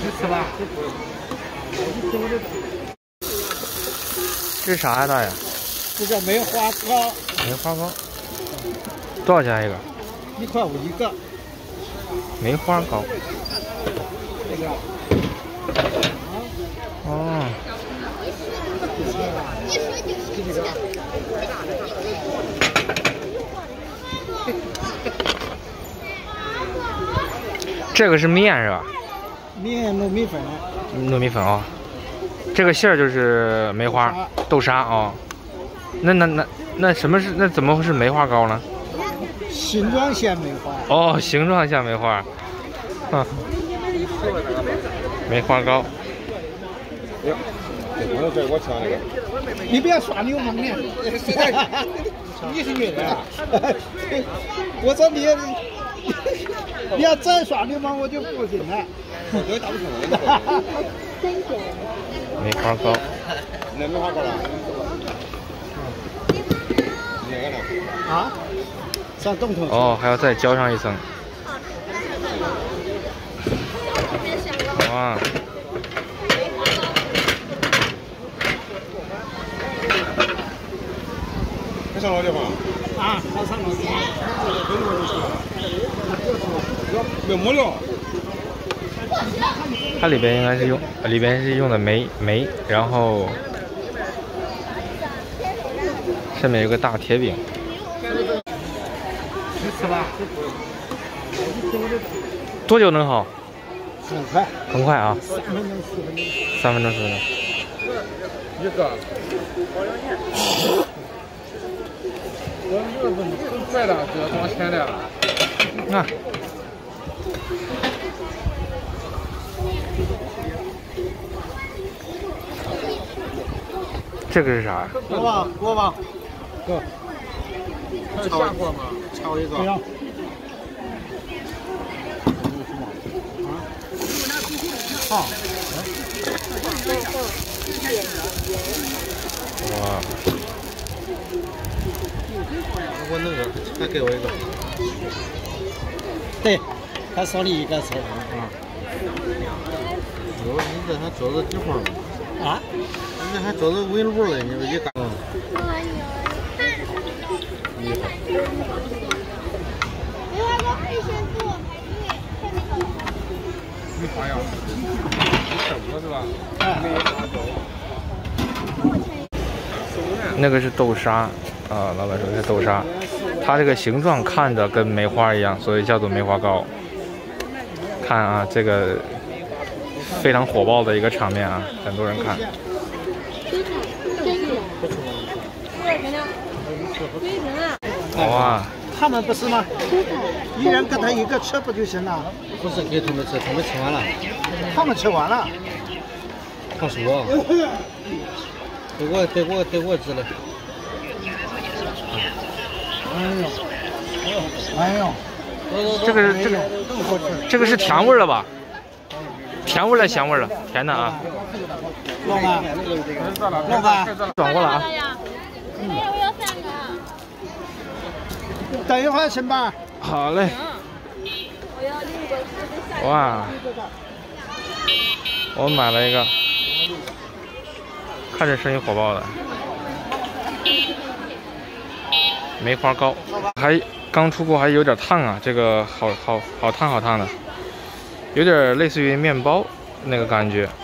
吃吧。 这是啥呀，大爷？ 这叫梅花糕。 梅花糕，多少钱一个 ？1.5块一个。 梅花糕。 这个。 哦。这个是面是吧？ 面糯米粉。 糯米粉啊、哦，这个馅儿就是梅花豆沙啊、哦。那什么是那怎么会是梅花糕呢？ 形状像梅花。 哦，形状像梅花。啊，梅花糕。 我抢那个。 你不要耍流氓呢！你是女人啊！我说你要再耍流氓，我就报警了。我打不成了。 梅花糕。 那梅花糕了？ 啊？上冻头。 哦，还要再浇上一层。哇！ 上老地方啊，好上老地方。 没料。 它里边应该是用的梅，然后上面有个大铁饼。 你吃吧。 多久能好？ 很快。 很快啊。 3分钟4分钟。 3分钟4分钟。 一个。这个很快的，这要多少钱的？ 啊。这个是啥呀？ 锅巴，哥。 还有下锅吗？ 炒一个。对呀。啊。 哇！ 我那个，再给我一个。 对，他少你一个菜啊。 你这还做着几块呢？ 啊？ 你还做着纹路嘞，你说一干。梅花呀，15是吧？ 那个是豆沙啊，老板说是豆沙，它这个形状看着跟梅花一样，所以叫做梅花糕。看啊，这个非常火爆的一个场面啊，很多人看。哇！ 他们不是吗？一人给他一个吃不就行了？ 不是给他们吃，他们吃完了。 他们吃完了。 他说：“给我吃了。” 哎呦， 这个是甜味了吧？甜味了，咸味了，甜的啊。 老板， 转过了啊。 我要3个。 等一会儿行吧？ 好嘞。哇！我买了一个，看着声音火爆的梅花糕，还刚出锅，还有点烫啊，这个好烫的，有点类似于面包那个感觉。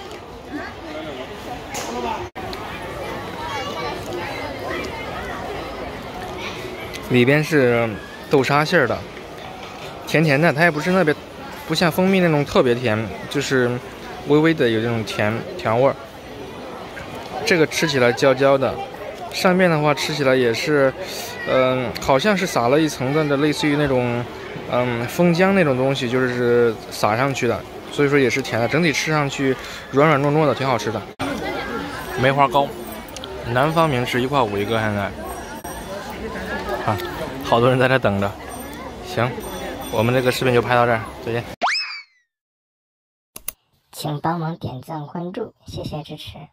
里边是豆沙馅儿的，甜甜的，它也不是不像蜂蜜那种特别甜，就是微微的有这种甜味儿。这个吃起来焦焦的，上面的话吃起来也是，好像是撒了一层的类似于那种，枫浆那种东西，就是撒上去的，所以说也是甜的，整体吃上去软软糯糯的，挺好吃的。梅花糕，南方名吃1.5块一个，现在。啊，好多人在这等着。行，我们这个视频就拍到这儿，再见。 请帮忙点赞关注，谢谢支持。